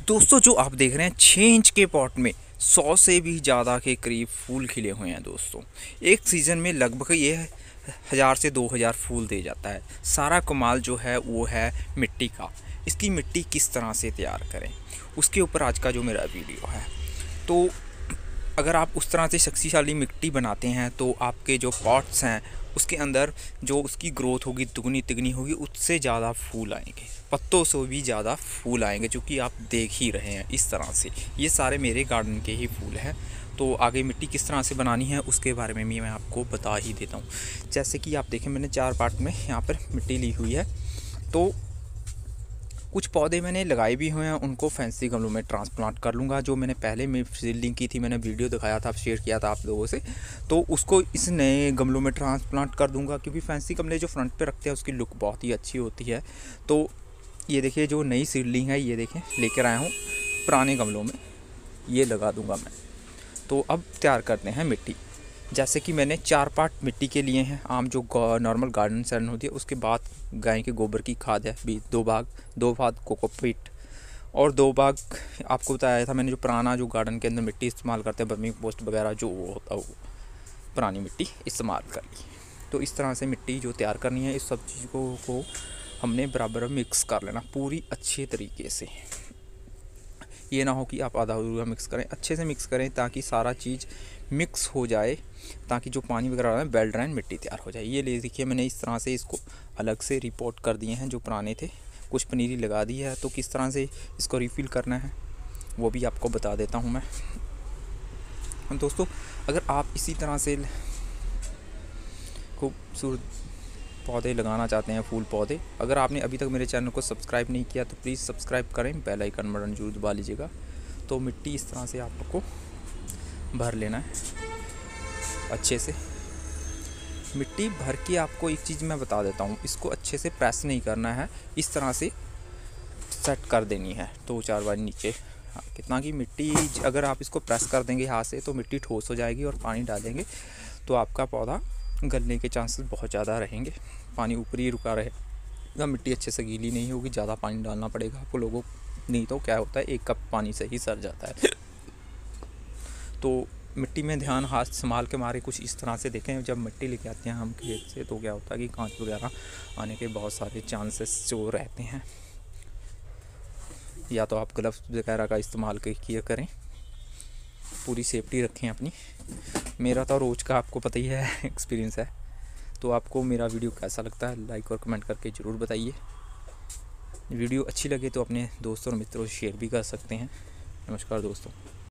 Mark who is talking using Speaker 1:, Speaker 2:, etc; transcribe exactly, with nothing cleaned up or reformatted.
Speaker 1: दोस्तों जो आप देख रहे हैं छः इंच के पॉट में सौ से भी ज़्यादा के करीब फूल खिले हुए हैं दोस्तों। एक सीज़न में लगभग ये हज़ार से दो हज़ार फूल दे जाता है। सारा कमाल जो है वो है मिट्टी का। इसकी मिट्टी किस तरह से तैयार करें उसके ऊपर आज का जो मेरा वीडियो है। तो अगर आप उस तरह से शक्तिशाली मिट्टी बनाते हैं तो आपके जो पॉट्स हैं उसके अंदर जो उसकी ग्रोथ होगी दुगनी तिगनी होगी, उससे ज़्यादा फूल आएंगे, पत्तों से भी ज़्यादा फूल आएंगे, जो कि आप देख ही रहे हैं इस तरह से। ये सारे मेरे गार्डन के ही फूल हैं। तो आगे मिट्टी किस तरह से बनानी है उसके बारे में भी मैं आपको बता ही देता हूँ। जैसे कि आप देखें मैंने चार पार्ट में यहाँ पर मिट्टी ली हुई है। तो कुछ पौधे मैंने लगाए भी हुए हैं, उनको फैंसी गमलों में ट्रांसप्लांट कर लूँगा। जो मैंने पहले में सीडलिंग की थी, मैंने वीडियो दिखाया था, शेयर किया था आप लोगों से, तो उसको इस नए गमलों में ट्रांसप्लांट कर दूँगा। क्योंकि फैंसी गमले जो फ्रंट पे रखते हैं उसकी लुक बहुत ही अच्छी होती है। तो ये देखिए जो नई सीडलिंग है, ये देखें लेकर आया हूँ पुराने गमलों में, ये लगा दूँगा मैं। तो अब तैयार करते हैं मिट्टी। जैसे कि मैंने चार पार्ट मिट्टी के लिए हैं। आम जो नॉर्मल गार्डन सैंड होती है, उसके बाद गाय के गोबर की खाद है भी दो भाग, दो भाग कोकोपीट और दो भाग आपको बताया था मैंने जो पुराना जो गार्डन के अंदर मिट्टी इस्तेमाल करते हैं, वर्मी पोस्ट वगैरह जो वो होता है, वो पुरानी मिट्टी इस्तेमाल कर ली। तो इस तरह से मिट्टी जो तैयार करनी है, इस सब चीज़ों को हमने बराबर मिक्स कर लेना पूरी अच्छे तरीके से। ये ना हो कि आप आधा अधूरा मिक्स करें, अच्छे से मिक्स करें ताकि सारा चीज़ मिक्स हो जाए, ताकि जो पानी वगैरह है वेल ड्राइन मिट्टी तैयार हो जाए। ये ले देखिए मैंने इस तरह से इसको अलग से रिपोर्ट कर दिए हैं। जो पुराने थे कुछ पनीरी लगा दी है, तो किस तरह से इसको रिफ़िल करना है वो भी आपको बता देता हूँ मैं। दोस्तों अगर आप इसी तरह से खूबसूरत पौधे लगाना चाहते हैं, फूल पौधे, अगर आपने अभी तक मेरे चैनल को सब्सक्राइब नहीं किया तो प्लीज़ सब्सक्राइब करें, बेल आइकन बटन जरूर दबा लीजिएगा। तो मिट्टी इस तरह से आपको भर लेना है अच्छे से। मिट्टी भर के आपको एक चीज़ मैं बता देता हूँ, इसको अच्छे से प्रेस नहीं करना है, इस तरह से सेट कर देनी है दो चार बार नीचे। हाँ, कितना की मिट्टी अगर आप इसको प्रेस कर देंगे हाथ से तो मिट्टी ठोस हो जाएगी, और पानी डालेंगे तो आपका पौधा गलने के चांसेस बहुत ज़्यादा रहेंगे। पानी ऊपर ही रुका रहेगा, मिट्टी अच्छे से गीली नहीं होगी, ज़्यादा पानी डालना पड़ेगा आपको लोगों, नहीं तो क्या होता है एक कप पानी से ही सर जाता है। तो मिट्टी में ध्यान हाथ संभाल के मारे कुछ इस तरह से देखें। जब मिट्टी लेके आते हैं हम खेत से तो क्या होता है कि कांच वगैरह आने के बहुत सारे चांसेस जो रहते हैं। या तो आप ग्लव्स वगैरह का इस्तेमाल किया करें, पूरी सेफ्टी रखें अपनी। मेरा तो रोज़ का आपको पता ही है एक्सपीरियंस है। तो आपको मेरा वीडियो कैसा लगता है लाइक और कमेंट करके ज़रूर बताइए। वीडियो अच्छी लगे तो अपने दोस्तों और मित्रों से शेयर भी कर सकते हैं। नमस्कार दोस्तों।